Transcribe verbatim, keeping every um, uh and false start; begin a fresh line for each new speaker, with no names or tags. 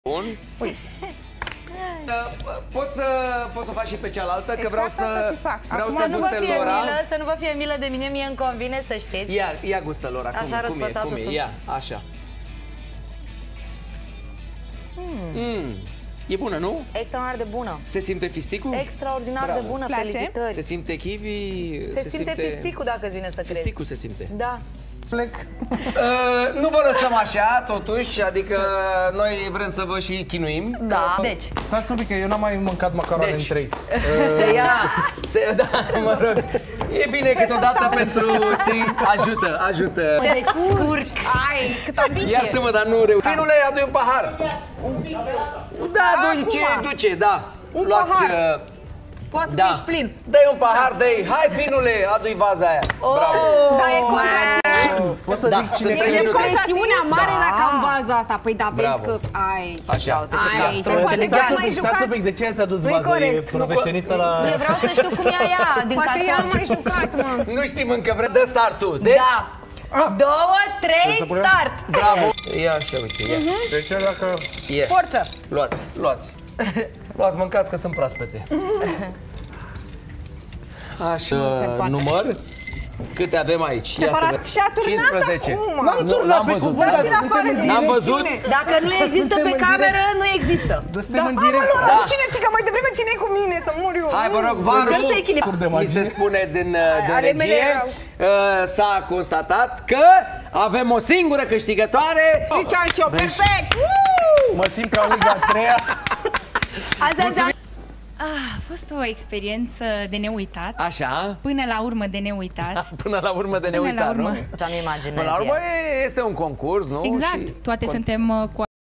Bun. Ui. Poți să, poți să faci și pe cealaltă, exact, că vreau să, vreau
Acum
să
nu
guste
vă fie
Lora.
milă, să nu vă fie milă de mine, mie îmi convine să știți.
Ia, ia gustă Lora, cum,
așa
cum e, cum e, ia, așa.
Mm.
Mm. E bună, nu?
Extraordinar de bună.
Se simte fisticul?
Extraordinar
Bravo.
de bună,
Place?
felicitări.
Se simte kiwi?
Se, se simte fisticul, dacă îți vine să crezi.
Fisticul se simte.
Da.
Plec. Uh, nu vă lăsăm așa, totuși, adică noi vrem să vă și chinuim.
Da. Deci.
Stați un pic, că eu n-am mai mâncat macaroane
Deci.
în trei.
Se ia, se, da, mă rog, e bine câteodată pentru, știi, ajută, ajută.
Mă descurc.
Ai, cât ambiție.
Iartă-mă, dar nu reușesc. Finule, adu-i un pahar. Da, duce, duce, da.
Un
Luați,
pahar.
uh,
Poți să
da.
fii plin.
Dă-i un pahar, dă-i. Hai, finule, adu-i vaza aia. Bravo.
Da, e contra
Poți să
Da,
zic cine
sunt
trebuie
E
minute.
contracțiunea mare
Da.
dacă am vaza asta. Păi da, vezi
Bravo.
că... Ai.
Așa.
Ai,
Ia,
poate
Stați
chiar
un
mai
pic, stați
jucat.
un pic, de ce ați adus
Nu-i
vaza? E
corect.
profesionistă la...
Eu vreau să știu cum e aia din
Poate ea
casă.
mai jucat, mă.
Nu știm încă, vrem dă startul. Deci,
Da. Două, trei,
să punem?
start.
bravo. Ia așa, uite, ia.
Deci dacă...
Ia.
Forță.
Luați, luați. Luați, mâncați că sunt proaspete. Așa, număr. Câte avem aici? Ia să vedem.
Și a turnat
cincisprezece.
acum.
N-am
Nu,
turnat
n-am
pe
văzut.
cuvânt,
Dați-l afară din
N-am văzut.
emisiune.
Dacă nu există
Suntem
pe
în
cameră, nu există.
Suntem în
Da,
direct.
Lora,
Da.
cu cine ții? Că mai devreme țineai cu mine să mor eu.
Hai, vă rog,
Încerc să
Varu,
echilibru.
de
mi
magie.
se spune din, din
ale mele
regie,
erau.
uh, s-a constatat că avem o singură câștigătoare.
Ziceam și eu,
Deci-
perfect!
Mă simt ca în Liga a treia.
Azi, azi, azi.
Ah, a fost o experiență de neuitat,
Așa,
până la urmă de neuitat.
până la urmă de
Până la
neuitat,
urmă.
nu?
Ce-am imaginat
Până la urmă e- este un concurs, nu?
Exact,
Și
toate
con-
suntem uh, cu